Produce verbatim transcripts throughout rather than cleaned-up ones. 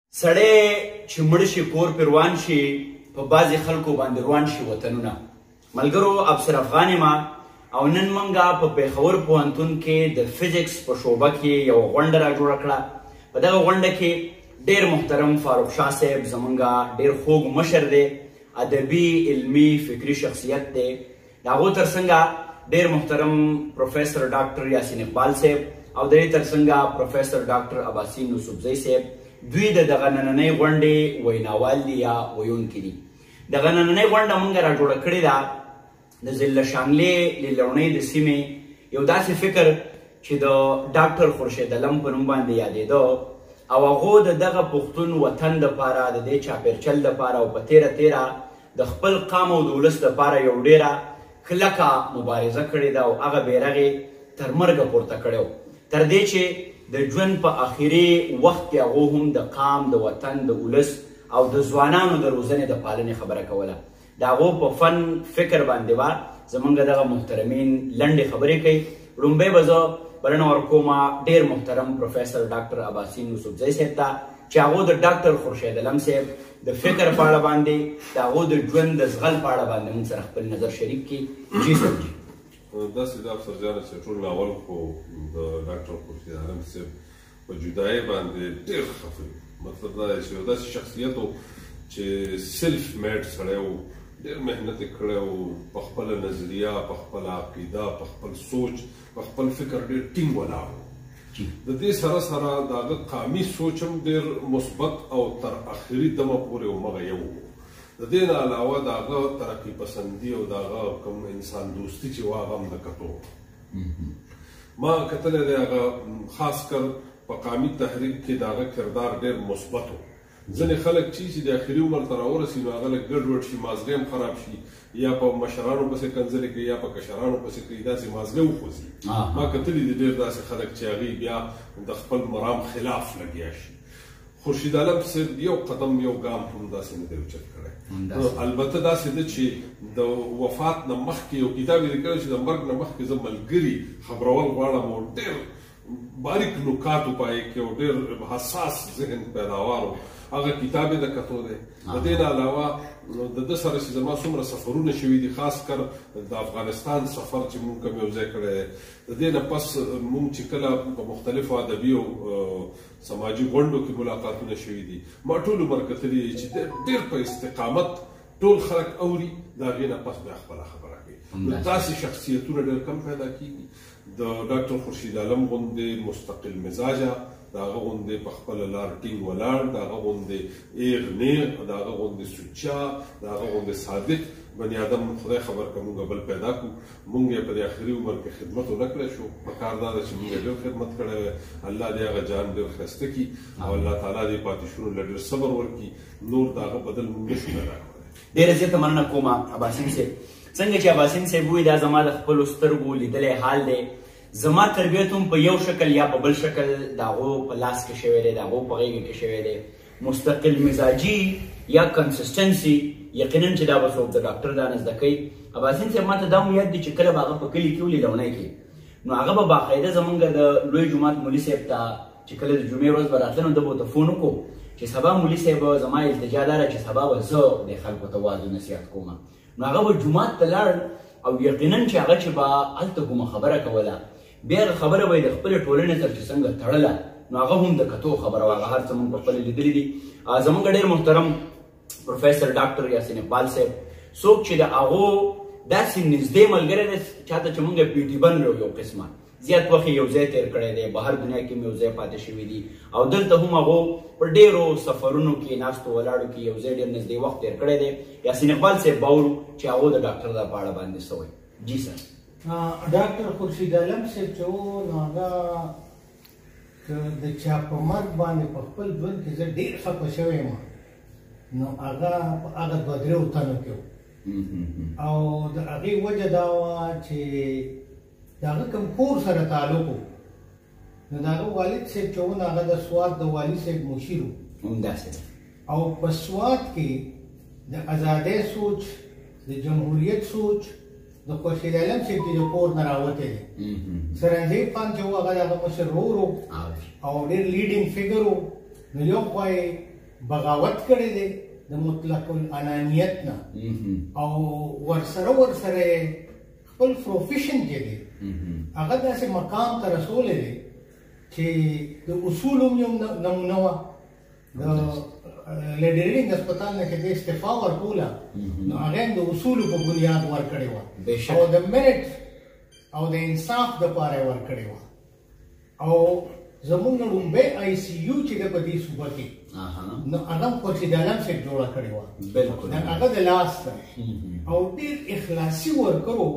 سړی چې مړ شي کور پې روان شي په بعضې خلکو باندې روان شي وطنونه. ملګرو ابصر افغان یم او نن موږ په پېښور پوهنتون کې د فزیکس په شعبه کې یوه غونډه را جوړه کړه. په دغه غونډه کې ډېر محترم فاروق شاه صاحب زموږ ډېر خوږ مشر دی، ادبي علمي فکري شخصیت دی. د هغو تر څنګه ډېر محترم پروفیسر ډاکټر یاسین اقبال صاحب او د دې تر څنګه پروفیسر ډاکټر عباسین یوسفزی صاحب دوی د دغه نننۍ غونډې ویناوال دي یا ویونکي دي. دغه نننۍ غونډه موږ را جوړه کړې ده د ضلع شانګلې لیلوڼۍ د سیمې یو داسې فکر چې د ډاکټر خورشید علم په نوم باندې یادېده او هغو د دغه پښتون وطن دپاره د دې چاپېرچل دپاره او په تیره تیره د خپل قام او د ولس دپاره یو ډېره کلکه مبارزه کړې ده او هغه بیرغ یې تر مرګه پورته کړی تر دې چې د ژوند په آخري وخت کې هغو هم د قام د وطن د ولس او د ځوانانو د روزنې د پالنې خبره کوله. د هغو په فن فکر باندې به زموږ دغه محترمین لنډې خبرې کوي. لومبۍ به زه بلنه ورکوم ډېر محترم پروفیسر ډاکټر عباسین یوسفزی صاحب ته چې هغو د ډاکټر خورشید علم صاحب د فکر په اړه باندې د هغو د ژوند د زغل په اړه باندې موږ سره خپل نظر شریک کړي. جی صاحب جي داسې د افسر جانه چې ټول ناول خو د ډاکټر خورشید علم صاحب په جدایۍ باندې ډېر خفه وي. مطلب دا دی چې یو داسې شخصیت و چې سیلف میډ سړی و، ډېر محنت یې کړی و، په خپله نظریه، په خپله عقیده، په خپل سوچ، په خپل فکر ډېر ټینګ ولاړ و. د دې سره سره د هغه قامي سوچ هم ډېر مثبت او تر آخري دمه پورې همغه یو و. د دې نه علاوه د هغه ترقي پسندي او د هغه کوم انسان دوستي چې و هغه هم نه کتو. ما کتلی دی هغه خاص کر په قامي تحریک کې د هغه کردار ډېر مثبت و. ځینې خلک چې چې د آخري عمر ته راورسي نو هغه لږ ګډوډ شي، مازغه هم خراب شي، یا په مشرانو پسې کنځلې کوي یا په کشرانو پسې کوي، داسې مازغه وخوځي. ما کتلي دي ډېر داسې خلک چې هغوی بیا د خپل مرام خلاف لګیا شي. خورشید علم صاحب یو قدم یو ګام هم داسې نه دی اوچت کړی. البته داسې ده چې د وفات نه مخکې یو کتاب یې لیکلی چې د مرګ نه مخکې زه ملګري خبرول غواړم او ډېر باریک نکاتو پای کې او ډېر حساس ذهن پیداوار و. هغه کتاب یې د کتو دی. د دې نه علاوه د ده سره چې زما څومره سفرونه شوي دي، خاص کر د افغانستان سفر چې مونږ کوم یو ځای کړی دی، د دې نه پس مونږ چې کله په مختلفو ادبي او سماجي غونډو کې ملاقاتونه شوي دي، ما ټول عمر کتلي چې ډېر په استقامت ټول خلک اوري، د هغې نه پس بیا خپله خبره کوي. نو داسې شخصیتونه ډېر کم پیدا کېږي. د ډاکټر خورشید علم غوندې مستقل مزاجه، د هغه غوندې په خپله لار ټینګ ولاړ، د هغه غوندې ایغ نیغ، د هغه غوندې سوچا، د هغه غوندې صادق بني آدم خدای خبر که مونږ بل پیدا کړو. مونږ یې په دې آخري عمر کې خدمت ونه کړی شو. په کار دا ده چې مونږ یې ډېر خدمت کړی وی. الله دې هغه جان ډېر ښایسته کړي او الله تعالی دې پاتې شونو له ډېر صبر ورکړي. نور د هغه بدل مونږ نشو پیدا کولی. ډېره زیاته مننه کوم عباسین صاحب. څنګه چې عباسین صاحب وایي دا زما د خپلو سترګو لیدلی حال دی. زما تربیت هم په یو شکل یا په بل شکل د هغو په لاس کې شوی دی، د هغو په غېږه کې شوی دی. مستقل مزاجي یا کنسسټنسي یقینا چې دا به څوک د ډاکټر دا نه زده کوي. عباسین صاحب ما ته دا هم یاد دی چې کله به هغه په کلي کې و لیلونی کې نو هغه به باقاعده زموږ د لوی جومات مولي صاحب ته چې کله د جمعې ورځ به راتله نو ده به ورته فون وکړو چې سبا مولي صاحب زما التجا دا ده چې سبا به زه د خلکو ته واعظ و نصیحت کوم. نو هغه به جومات ته لاړ او یقینا چې هغه چې به هلته کومه خبره کوله بیا هغه خبره به یې د خپلې ټولنې سره چې څنګه تړله نو هغه هم د کتو خبره وه. هغه هر څه مونږ په خپله لیدلي دي. زموږ ډېر محترم پروفیسر ډاکټر یاسین اقبال صاحب څوک چې د هغو داسې نږدې ملګری دی چاته چې مونږ پي ټي بن لرو یو قسمه زیات وخت یو ځای تېر کړی دی، بهر دنیا کې هم یو ځای پاتې شوي دي او دلته هم هغو په ډېرو سفرونو کې ناستو ولاړو کې یو ځای ډېر نږدې وخت تېر کړی دی. یاسین اقبال صاحب باورو چې هغو د ډاکټر دا په اړه باندې څه وایي. جی سر. ډاکټر خورشید علم صاحب چې و نو هغه د چا په مرګ باندې په خپل ژوند کې زه ډېر خفه شوی یم. نو هغه په هغه دوه درېو تنو کې و او د هغې وجه دا وه چې د هغه کوم کور سره تعلق و. نو د هغه والد صاحب چې و نو هغه د سوات د والي صاحب مشیر و او په سوات کې د ازادۍ سوچ، د جمهوریت سوچ د خورشید علم صاحب چې د کور نه راوتی دی. سرنزیب خان چې و هغه د هغه مشر ورور و او ډېر لیډینګ فګر و. نو یو خوا یې بغاوت کړی دی د مطلق الانانیت نه او ورسره ورسره خپل پروفیشن چې دی هغه داسې مقام ته رسولی دی چې د اصولو هم یو نمونه وه د لیډي ریډینګ هسپتال نه چې د استعفا ورکوله نو هغه هم د اصولو په بنیاد ورکړې وه او د میرټ او د انصاف دپاره یې ورکړې وه او زمونږ لومبۍ آی سی یو چې ده په دې صوبه کې نو هغه هم خورشید عالم صاحب جوړه کړې وه هغه د لاس ده او ډېر اخلاصي ورکرو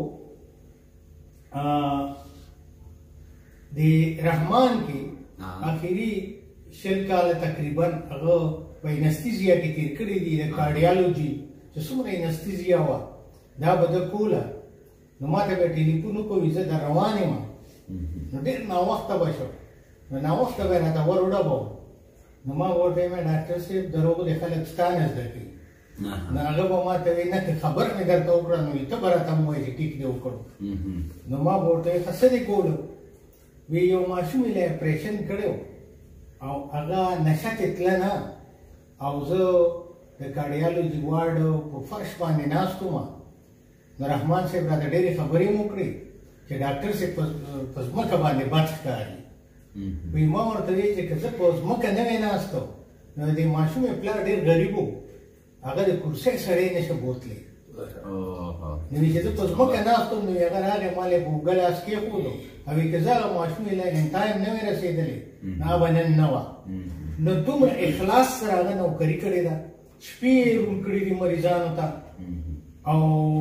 د رحمان کې آخري شل کاله تقریبا هغه په انستیزیا کې تیر کړي دي د کارډیالوجي چې څومره انستیزیا وه دا به ده کوله نو ما ته به ټلیفون وکړو زه در روان یم نو ډېر ناوخته به شو نو ناوخته به یې راته ور وډباو نو ما ورته وایم ډاکټر صاحب دروغ د خلک ستا نه زده کوي نو هغه به ما ته وایي نه که خبر مې درته وکړه نو ته به راته هم وایي چې ټیک دې وکړو نو ما به ورته وایي ښه څه دې کولو وی یو ماشوم یې له اپریشن کړی او هغه نشه کې تله نه او زه د کارډیالوجي وارډ په فرش باندې ناست وم نو رحمان صاحب راته ډېرې خبرې مو وکړې چې ډاکټر صاحب په ځمکه باندې بد ښکاري وی ما ورته وایي چې که زه په ځمکه نه وی ناست نو د ماشوم یې پلار ډېر غریب و هغه د کرسۍ سره یې نشه بوتلی نو چې زه په ځمکه ناست وم نو هغه راغی ما یې په اوږه لاس کېښودو او که زه هغه ماشوم یې لا ان ټایم نه وی رسېدلی هغه به نن نه وه نو دومره اخلاص سره هغه نوکري کړې ده شپې یې روڼ کړي دي مریضانو ته او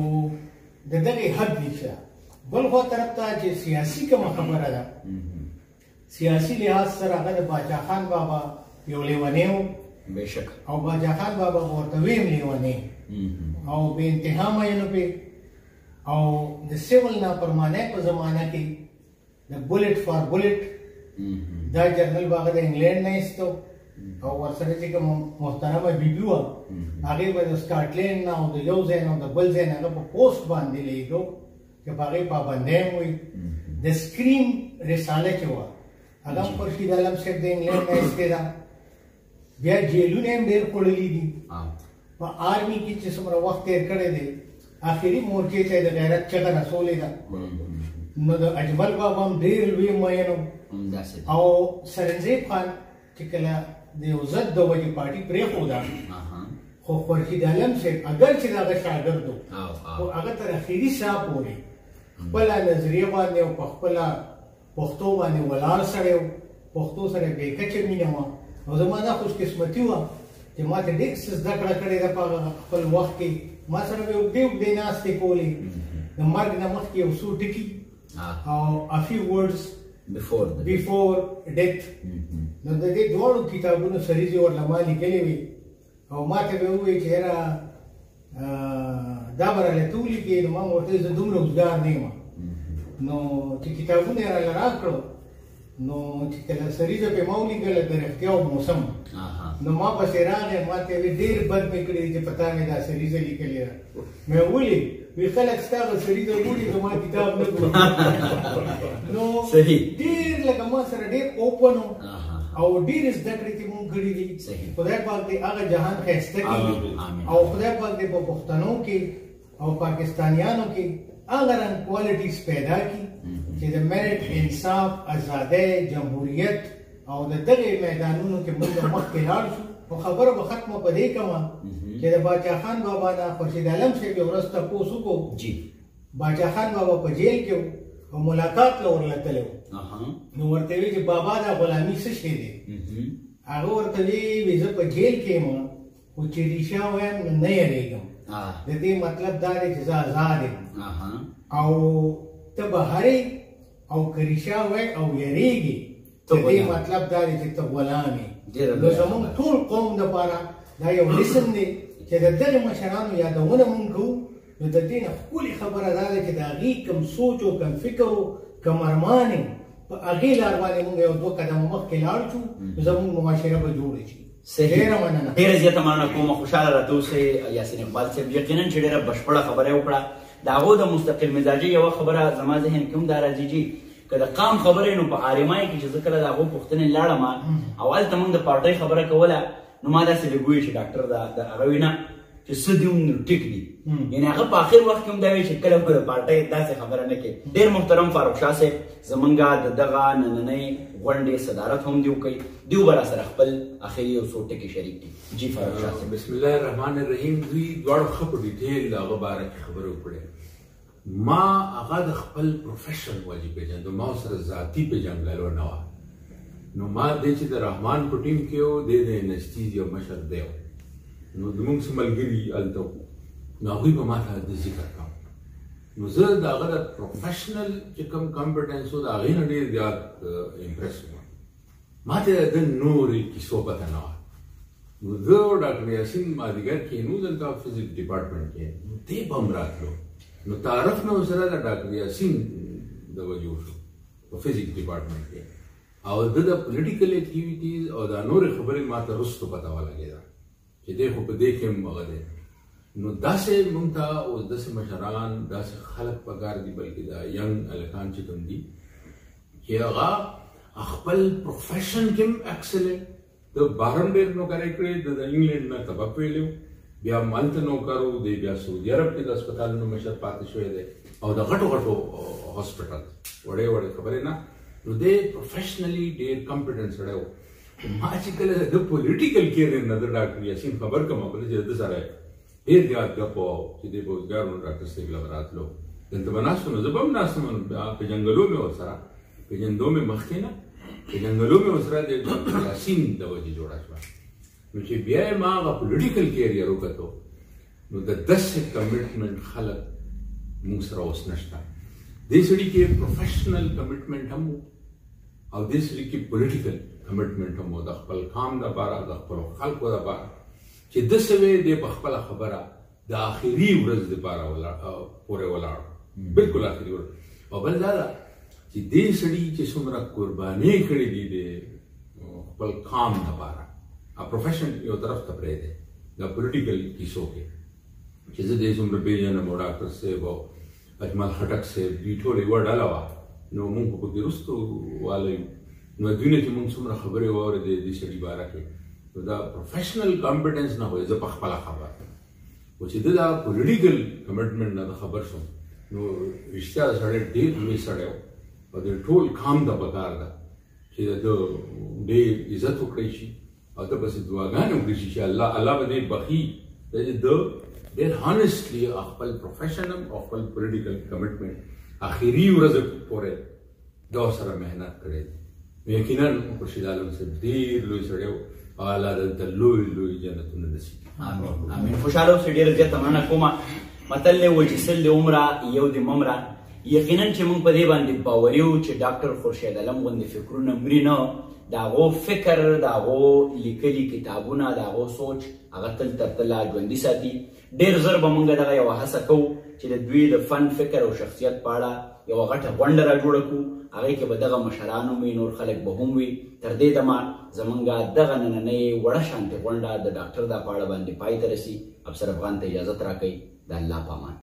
د دغې حد نشته بل خوا طرف ته چې سیاسي کومه خبره ده سیاسي لحاظ سره هغه د باچا خان بابا یو لیونی و او باچا خان بابا به ورته ویم لیونی او بې انتها مینو پې او د سیول نافرمانۍ په زمانه کې د بولټ فار بولټ دا جرنل به هغه د انګلینډ نه ایستو او ورسره چې کوم محترمه بیبي وه هغې به د سکاټلینډ نه او د یو ځای نه او د بل ځای نه هغه په پوسټ باندې لیږدو چې په هغې پابندۍ هم وي د سکرین رساله چې وه هغه هم خورشید عالم صاحب د انګلینډ نه ایستې ده بیا جیلونه هم ډېر خوړلي دي په آرمي کې چې څومره وخت تېر کړی دی آخري مورچې ته یې د غیرت چغه رسولې ده نو د اجمل بابا هم ډېر لوی مین او سرنزیب خان چې کله د یو ضد د وجې پارټي پرېښوده خو خورشید عالم صاحب اگر چې د هغه شاګرد و خو هغه تر اخري ساه پورې خپله نظریه باندې او په خپله پښتو باندې ولاړ سړی و پښتو سره بې کچه مینه وه او زما دا خوشقسمتي وه چې ما ته ډېر څه زده کړه کړې ده په خپل وخت کې ما سره به اوږدې اوږدې ناستې کولې د مرګ نه مخکې یو څو ټکي او a few words before before death نو د دې دواړو کتابونو سریزې ورله ما لیکلې وې او ما ته به ووایي چې یاره دا به راله ته ولیکې نو ما به ورته زه دومره اوزګار نه یم نو چې کتابونه یې راله راکړو نو چې کله سریزه پې ما ولیکله د رښتیاو موسم نو ما پسې راغی ما ته وی ډېر بد مې کړي چې په تا مې دا سریزه لیکلې ده مې ولې وی خلک ستا به سریزه ګوري زما کتاب نه ګوري نو ډېر لکه ما سره ډېر اوپن و او ډېرې زده کړې چې مونږ کړي دي خدای پاک دې هغه جهان ښایسته کړي او خدای پاک دې په پښتنو کې او پاکستانیانو کې هغه رنګ کوالټیز پیدا کړي چې د میرټ انصاف ازادۍ جمهوریت او د دغې میدانونو کې موږ مخکې لاړ شو خو خبره به ختمه په دې کومه چې د باچا خان بابا نه خورشید عالم صاحب یو ورځ تپوس وکړو باچا خان بابا په جیل کې و او ملاقات له ورله تللی و نو ورته وی چې بابا دا غلامي څه شی دی هغه ورته وی زه په جیل کې یم خو چې ریشه وایم نو نه یېرېږم د دې مطلب دا دی چې زه آزاد یم او ته بهر او که ریشه وای او یېرېږي د دې مطلب دا دی چې ته غلام یې نو زموږ ټول قوم دپاره دا یو لیسن دی چې د دغې مشرانو یادونه مونږ کوو نو د دې نه ښکلې خبره دا ده چې د هغې کوم سوچ او کوم فکر و کوم ارمان یې په هغې لار باندې مونږ یو دوه قدمه مخکې لاړ شو نو زموږ معاشره به جوړه شي ډېره مننه ډېره زیاته مننه کوم خوشحاله راته اوسئ یاسین اقبال صاحب یقینا چې ډېره بشپړه خبره یې وکړه د هغو د مستقل مزاجي یوه خبره زما ذهن کې هم دا راځي چې که د قام خبرې نو په عالمای کې چې زه کله د هغو پوښتنې لاړم او هلته موږ د پارټۍ خبره کوله نو ما داسې لږ وویل چې ډاکټر دا د هغه وي نه چې څه دي هم نو ټیک دي یعنې هغه په آخر وخت کې هم دا وایي چې کله به د پارټۍ داسې خبره نه کوي. ډېر محترم فاروق شاه صاحب زمونږ د دغه نننۍ غونډې صدارت هم دې وکوي، دوی به راسره خپل اخري یو څو ټکي شریک دي. جی فاروق شاه صاحب. بسم الله الرحمن الرحیم. دوی دواړو ښه په ډیټیل د هغه باره کې خبرې وکړې. ما هغه د خپل پروفیشن ولې پېژندو، ما ورسره ذاتي پېژندګلو نه وه. نو ما دی چې د رحمان په ټیم کې و، دی د انسټیزیا مشر دی و. نو زموږ څه ملګري هلته وو، نو هغوی به ما ته د ذکر کوم. نو زه د هغه د پروفیشنل چې کوم کمپټنس و د هغې نه ډېر زیات امپرس وم. ما ته د نورې کیسو پته نه وه. نو زه او ډاکټر یاسین مازدیګر کښېنو دلته فزیکس ډپارټمنټ کې، نو دی به هم راتلو. نو تعارف نه ورسره د ډاکټر یاسین د وجې وشو په فزیکس ډپارټمنټ کې، او د د پولیټیکل اکټیویټیز او دا نورې خبرې ما ته رستو پته ولګېده چې دی خو په دې کې هم هغه دی. نو داسې مونږ ته اوس داسې مشران، داسې خلک پکار دي، بلکې دا ینګ هلکان چې کوم دي چې هغه خپل پروفیشن کې هم ایکسلنټ، د بهر هم ډېر نوکرۍ کړې، د انګلینډ نه سبق ویلی، بیا هم هلته نوکر و، دی بیا سعودي عرب کې د هسپتالونو مشر پاتې شوی دی، او د غټو غټو هاسپټل وړې وړې خبرې نه. نو دی پروفیشنلی ډېر کمپټنټ سړی و. ما چې کله د پولیټیکل کیریر نه د ډاکټر یاسین خبر کوم بله چې د سره ډېر زیات ګپ و چې دی به اوزګار و ډاکټر صاحب له به راتلو، دلته به ناست وم، زه به هم ناست وم، پېژندګلو مې ورسره، پېژندو مې مخکې نه، پېژندګلو مې ورسره د ډاکټر یاسین د وجې جوړه شوه. نو چې بیا یې ما هغه پولیټیکل کیریر وکتو، نو د داسې کمټمنټ خلک موږ سره اوس نشته. دې سړي کې پروفیشنل کمټمنټ هم و، او دې سړي کې پولیټیکل کمټمنټ هم و، د خپل قام دپاره، د خپلو خلکو دپاره چې ده څه وی دی په خپله خبره د آخري ورځ دپاره پورې ولاړ، بلکل آخري ورځ. او بل دا ده چې دې سړي چې څومره قربانۍ کړې دي د خپل قام دپاره، پروفیشن یو طرف ته پرېږدی، د پولیټیکل کیسو کې چې زه دې څومره پېژنم، او ډاکټر صاحب او اجمل خټک صاحب دوی ټول یوه ډله وه. نو مونږ په پکې وروستو واله یو. نو دوی نه چې مونږ څومره خبرې واورېدې دې سړي باره کې، نو دا پروفیشنل کمپټنس نه وایي، زه په خپله خبر خو چې ده دا پولیټیکل کمټمنټ نه خبر شوم، نو رښتیا د سړی ډېر لوی سړی و، او د ټول قام ته پکار ده چې د ده ډېر عزت وکړی شي، او ته پسې دعاګانې وکړی شي چې الله الله به دې بخي. ده ډېر هانسټلی خپل پروفیشن هم او خپل پولیټیکل کمټمنټ آخري ورځ پورې دا سره محنت کړی دی. یقینا خورشید عالم صاحب ډېر لوی سړی و، او الله دلته لوی لوی جنتونه نصیب کړي. آمین آمین. خوشحاله اوسئ، ډېره زیاته مننه کومه. متل دی وایي چې سل د عمره یو د ممره. یقینا چې موږ په دې باندې باوري وو چې ډاکټر خورشید عالم غوندې فکرونه مري نه، د هغو فکر، د هغو لیکلي کتابونه، د هغو سوچ هغه تل تر تله ژوندي ساتي. ډېر ژر به موږ دغه یوه هڅه کوو چې د دوی د فن، فکر او شخصیت په اړه یوه غټه غونډه را جوړه کړو، هغې کې به دغه مشران هم وي، نور خلک به هم وي. تر دې دمه زمونږ دغه نننۍ وړه شانتې غونډه د ډاکټر دا په اړه باندې پای ته رسي. افسر افغان ته اجازت راکوئ. د الله په امان.